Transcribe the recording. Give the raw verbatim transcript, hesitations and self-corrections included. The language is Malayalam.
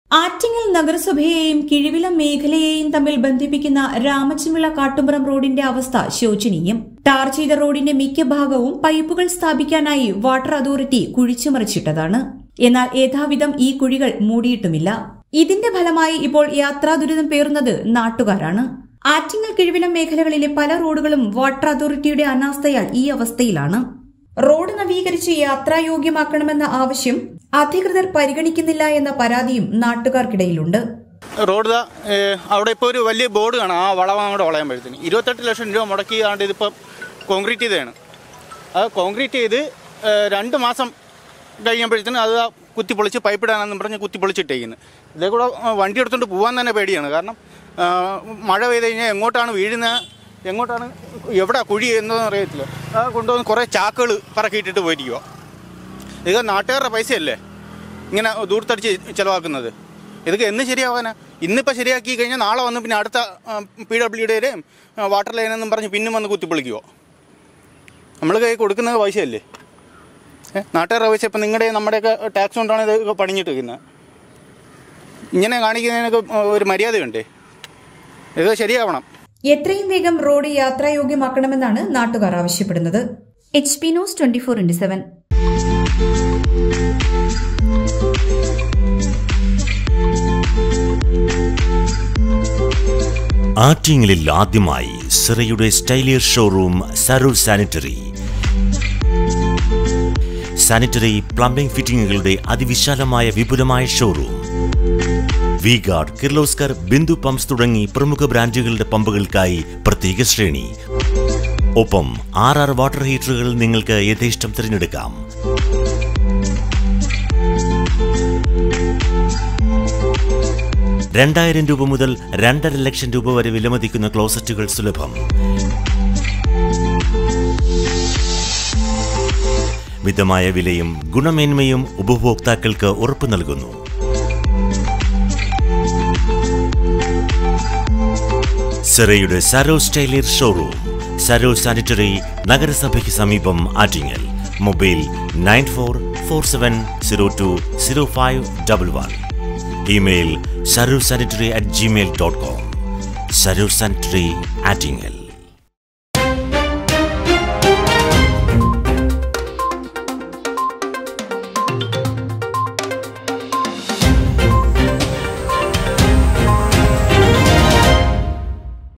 ആറ്റിങ്ങൽ നഗരസഭയെയും കിഴിവിലം മേഖലയെയും തമ്മിൽ ബന്ധിപ്പിക്കുന്ന രാമച്ചിമിള കാട്ടുംപുറം റോഡിന്റെ അവസ്ഥ ശോചനീയം. ടാർ ചെയ്ത റോഡിന്റെ മിക്ക ഭാഗവും പൈപ്പുകൾ സ്ഥാപിക്കാനായി വാട്ടർ അതോറിറ്റി കുഴിച്ചുമറിച്ചിട്ടതാണ്. എന്നാൽ യഥാവിധം ഈ കുഴികൾ മൂടിയിട്ടുമില്ല. ഇതിന്റെ ഫലമായി ഇപ്പോൾ യാത്രാ ദുരിതം പേറുന്നത് നാട്ടുകാരാണ്. ആറ്റിങ്ങൽ കിഴിവിലം മേഖലകളിലെ പല റോഡുകളും വാട്ടർ അതോറിറ്റിയുടെ അനാസ്ഥയാൽ ഈ അവസ്ഥയിലാണ്. റോഡ് നവീകരിച്ച് യാത്രായോഗ്യമാക്കണമെന്ന ആവശ്യം അധികൃതർ പരിഗണിക്കുന്നില്ല എന്ന പരാതിയും നാട്ടുകാർക്കിടയിലുണ്ട്. റോഡ് അവിടെ ഇപ്പോൾ ഒരു വലിയ ബോർഡ് കാണാം. ആ വളവ് അങ്ങോട്ട് വളയുമ്പോഴത്തേന് ഇരുപത്തെട്ട് ലക്ഷം രൂപ മുടക്കിയാണ്ട് ഇതിപ്പോൾ കോൺക്രീറ്റ് ചെയ്തതാണ്. അത് കോൺക്രീറ്റ് ചെയ്ത് രണ്ട് മാസം കഴിയുമ്പോഴത്തേന് അത് കുത്തിപ്പൊളിച്ച് പൈപ്പ് ഇടാനെന്ന് പറഞ്ഞ് കുത്തിപ്പൊളിച്ചിട്ടേക്കുന്നത്. ഇതേ കൂടെ വണ്ടി എടുത്തുകൊണ്ട് പോകാൻ തന്നെ പേടിയാണ്. കാരണം മഴ പെയ്ത് കഴിഞ്ഞാൽ എങ്ങോട്ടാണ് വീഴുന്നത്, എങ്ങോട്ടാണ് എവിടെ കുഴി എന്നൊന്നും അറിയത്തില്ല. അത് കൊണ്ടുവന്ന് കുറേ ചാക്കുകൾ പറക്കിയിട്ടിട്ട് പോയിരിക്കുക. ഇത് നാട്ടുകാരുടെ പൈസയല്ലേ ഇങ്ങനെ ദൂരത്തടിച്ച് ചിലവാക്കുന്നത്. ഇതൊക്കെ എന്ന് ശരിയാവാനാ? ഇന്നിപ്പോൾ ശരിയാക്കി കഴിഞ്ഞാൽ നാളെ വന്ന് പിന്നെ അടുത്ത പി ഡബ്ല്യു ഡിയുടെയും വാട്ടർ ലൈനെന്നും പറഞ്ഞ് പിന്നും വന്ന് കുത്തിപ്പൊളിക്കുമോ? നമ്മൾ കൈ കൊടുക്കുന്നത് പൈസയല്ലേ, നാട്ടുകാരുടെ പൈസ. ഇപ്പം നിങ്ങളുടെയും നമ്മുടെയൊക്കെ ടാക്സ് കൊണ്ടാണ് ഇത് പണിഞ്ഞിട്ട് വെക്കുന്നത്. ഇങ്ങനെ കാണിക്കുന്നതിനൊക്കെ ഒരു മര്യാദയുണ്ടേ. ഇത് ശരിയാവണം. എത്രയും വേഗം റോഡ് യാത്രായോഗ്യമാക്കണമെന്നാണ് നാട്ടുകാർ ആവശ്യപ്പെടുന്നത്. H P news twenty four into seven. ആറ്റിങ്ങലിൽ ആദ്യമായി സിറയുടെ സ്റ്റൈലിയർ ഷോറൂം സരൂർ സാനിറ്ററി. സാനിറ്ററി പ്ലംബിംഗ് ഫിറ്റിംഗുകളുടെ അതിവിശാലമായ വിപുലമായ showroom. V guard, Kirloskar, Bindu pumps തുടങ്ങി പ്രമുഖ ബ്രാൻഡുകളുടെ പമ്പുകൾക്കായി പ്രത്യേക ശ്രേണി. ഒപ്പം ആർ ആർ വാട്ടർ ഹീറ്ററുകൾ നിങ്ങൾക്ക് യഥേഷ്ടം തിരഞ്ഞെടുക്കാം. രണ്ടായിരം രൂപ മുതൽ രണ്ടര ലക്ഷം രൂപ വരെ വിലമതിക്കുന്ന ക്ലോസറ്റുകൾ സുലഭം. മിതമായ വിലയും ഗുണമേന്മയും ഉപഭോക്താക്കൾക്ക് ഉറപ്പു നൽകുന്നു. സിറയുടെ സരോ സ്റ്റൈലിയർ ഷോറൂം, സരോ സാനിറ്ററി, നഗരസഭയ്ക്ക് സമീപം, Attingal. Mobile nine four four seven zero two zero five double one. Email Saro sanitary at gmail dot com. Saro sanitary, Attingal.